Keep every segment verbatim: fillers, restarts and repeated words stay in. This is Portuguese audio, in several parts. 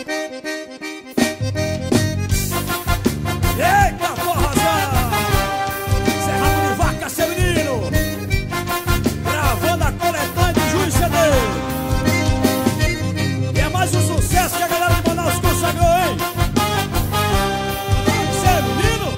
Eita, forrozão! Cê é rabo de vaca, seu menino! Gravando a coletânea de Juiz C D. E é mais um sucesso que a galera de Manaus consagrou, hein? Cê é menino?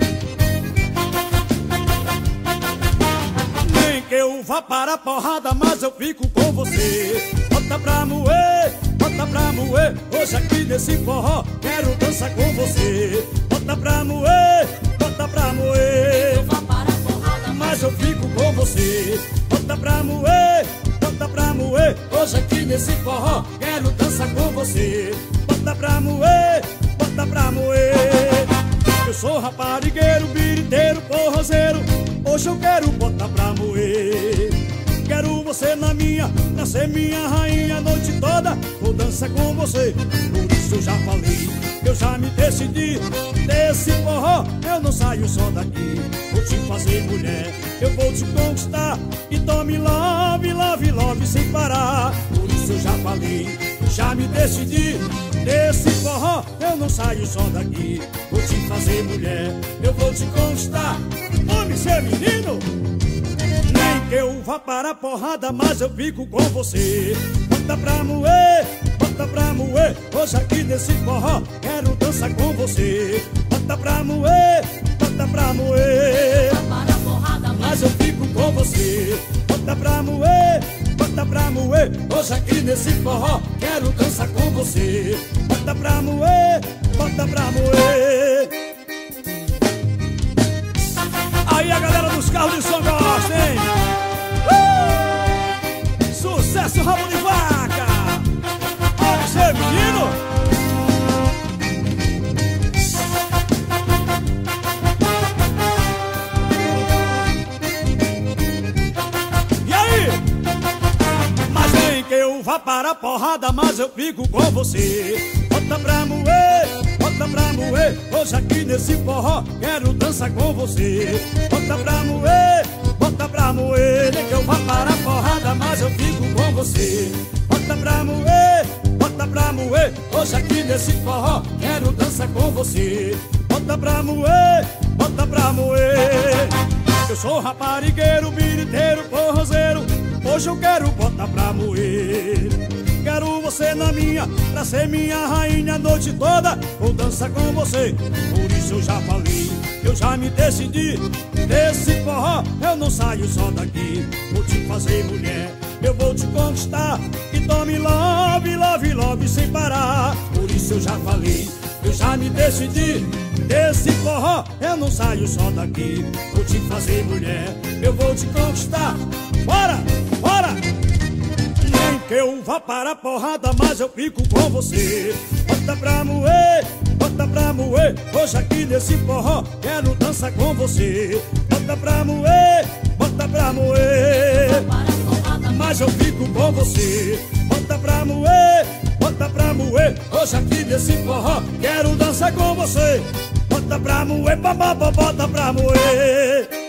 Nem que eu vá para a porrada, mas eu fico com você. Bota pra moer, bota pra moer. Hoje aqui nesse forró quero dançar com você. Bota pra moer, bota pra moer. Eu vou para a porrada, Mas eu fico com você. Bota pra moer, bota pra moer. Hoje aqui nesse forró quero dançar com você. Bota pra moer, bota pra moer. Eu sou raparigueiro, biriteiro, forrozeiro. Hoje eu quero botar pra moer. Quero você na minha, pra ser minha rainha a noite toda. Vou dançar com você, por isso eu já falei, eu já me decidi. Desse forró eu não saio só daqui. Vou te fazer mulher, eu vou te conquistar. E tome love, love, love sem parar. Por isso eu já falei, eu já me decidi. Desse forró eu não saio só daqui. Vou te fazer mulher, eu vou te conquistar. Homem, ser menino, nem que eu vá para a porrada, mas eu fico com você. Bota pra moer, bota pra moer. Hoje aqui nesse forró quero dançar com você. Bota pra moer, bota pra moer. para a porrada, Mas eu fico com você. Bota pra moer, bota pra moer. Hoje aqui nesse forró quero dançar com você. Bota pra moer, bota pra moer. Aí a galera dos carros de som gosta, hein? Uh! Sucesso, rabo de vaca! Olha seu menino! E aí? Mas nem que eu vá para a porrada, mas eu fico com você. Bota pra moer, bota pra moer. Hoje aqui nesse forró quero dançar com você. Bota pra moer, bota pra moer. Nem que eu vá para a porrada, mas eu fico com você. Bota pra moer, bota pra moer. Hoje aqui nesse forró quero dançar com você. Bota pra moer, bota pra moer. Eu sou raparigueiro, biriteiro, forrozeiro. Hoje eu quero botar pra moer. Quero você na minha, pra ser minha rainha a noite toda. Vou dançar com você, por isso eu já falei, eu já me decidi. Desse forró eu não saio só daqui. Vou te fazer mulher, eu vou te conquistar. E tome love, love, love sem parar. Por isso eu já falei, eu já me decidi. Desse forró eu não saio só daqui. Vou te fazer mulher, eu vou te conquistar. Bora, bora! Nem que eu vá para a porrada, mas eu fico com você. Bota pra moer, bota pra moer. Hoje aqui nesse forró quero dançar com você. Bota pra moer, bota pra moer. para a porrada, Mas eu fico com você. Bota pra moer, bota pra moer. Hoje aqui nesse forró quero dançar com você. Bota pra moer, babá, bota pra moer.